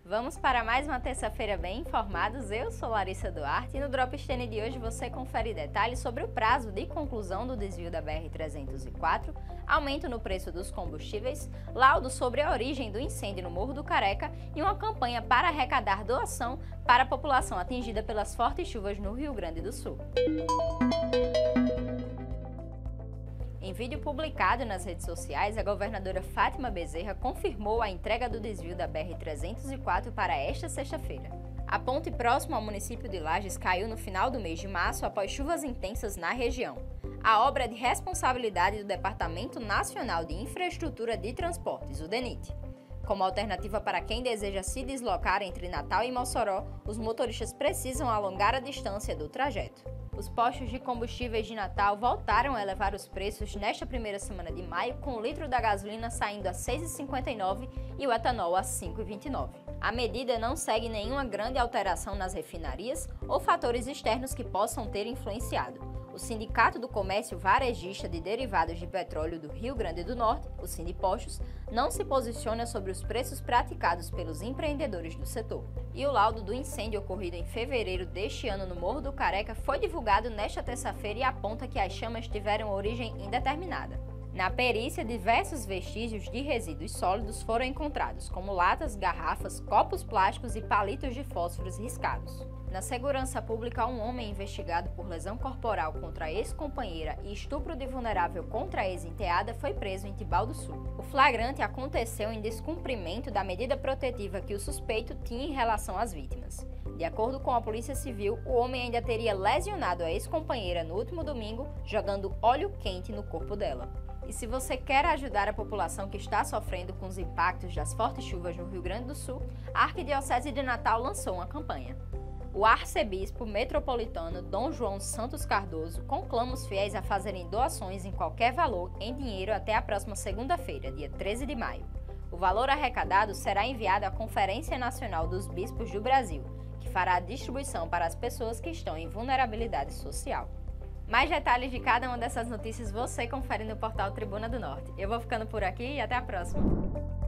Vamos para mais uma terça-feira bem informados. Eu sou Larissa Duarte e no Drop Stene de hoje você confere detalhes sobre o prazo de conclusão do desvio da BR-304, aumento no preço dos combustíveis, laudo sobre a origem do incêndio no Morro do Careca e uma campanha para arrecadar doação para a população atingida pelas fortes chuvas no Rio Grande do Sul. Em vídeo publicado nas redes sociais, a governadora Fátima Bezerra confirmou a entrega do desvio da BR-304 para esta sexta-feira. A ponte próxima ao município de Lages caiu no final do mês de março após chuvas intensas na região. A obra é de responsabilidade do Departamento Nacional de Infraestrutura de Transportes, o DENIT. Como alternativa para quem deseja se deslocar entre Natal e Mossoró, os motoristas precisam alongar a distância do trajeto. Os postos de combustíveis de Natal voltaram a elevar os preços nesta primeira semana de maio, com o litro da gasolina saindo a R$ 6,59 e o etanol a R$ 5,29. A medida não segue nenhuma grande alteração nas refinarias ou fatores externos que possam ter influenciado. O Sindicato do Comércio Varejista de Derivados de Petróleo do Rio Grande do Norte, o Sindipostos, não se posiciona sobre os preços praticados pelos empreendedores do setor. E o laudo do incêndio ocorrido em fevereiro deste ano no Morro do Careca foi divulgado nesta terça-feira e aponta que as chamas tiveram origem indeterminada. Na perícia, diversos vestígios de resíduos sólidos foram encontrados, como latas, garrafas, copos plásticos e palitos de fósforos riscados. Na segurança pública, um homem investigado por lesão corporal contra a ex-companheira e estupro de vulnerável contra a ex-enteada foi preso em Tibau do Sul. O flagrante aconteceu em descumprimento da medida protetiva que o suspeito tinha em relação às vítimas. De acordo com a Polícia Civil, o homem ainda teria lesionado a ex-companheira no último domingo, jogando óleo quente no corpo dela. E se você quer ajudar a população que está sofrendo com os impactos das fortes chuvas no Rio Grande do Sul, a Arquidiocese de Natal lançou uma campanha. O arcebispo metropolitano Dom João Santos Cardoso conclama os fiéis a fazerem doações em qualquer valor em dinheiro até a próxima segunda-feira, dia 13 de maio. O valor arrecadado será enviado à Conferência Nacional dos Bispos do Brasil, que fará a distribuição para as pessoas que estão em vulnerabilidade social. Mais detalhes de cada uma dessas notícias você confere no portal Tribuna do Norte. Eu vou ficando por aqui e até a próxima!